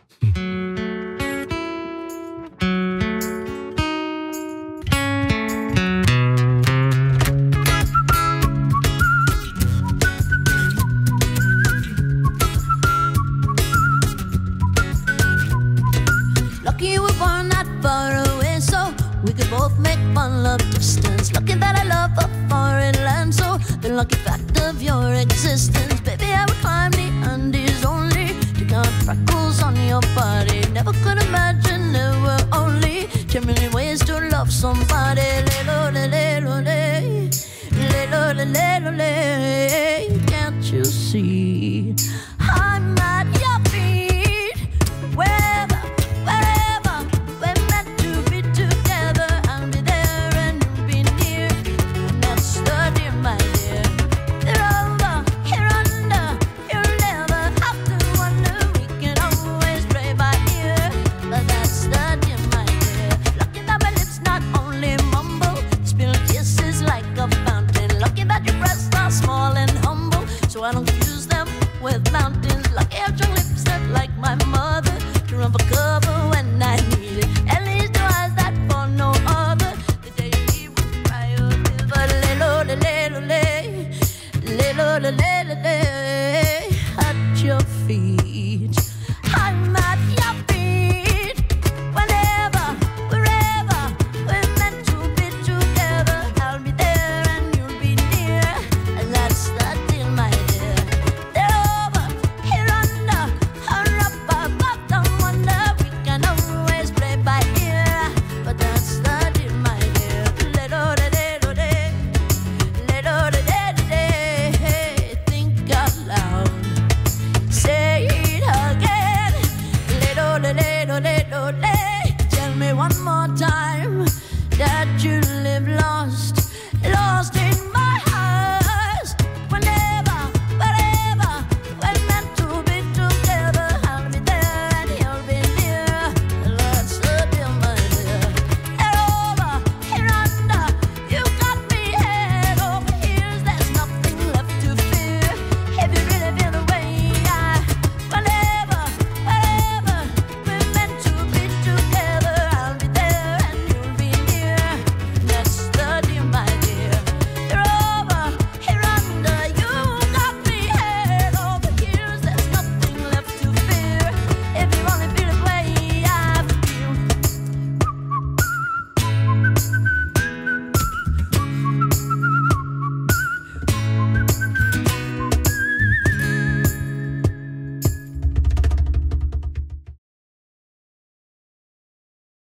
Lucky we were not far away, so we could both make fun of distance. Lucky that I love a foreign land, so the lucky fact of your existence. Baby, I would climb the Andes only to count freckles on your body. Never could imagine there were only 10 million ways to love somebody. Little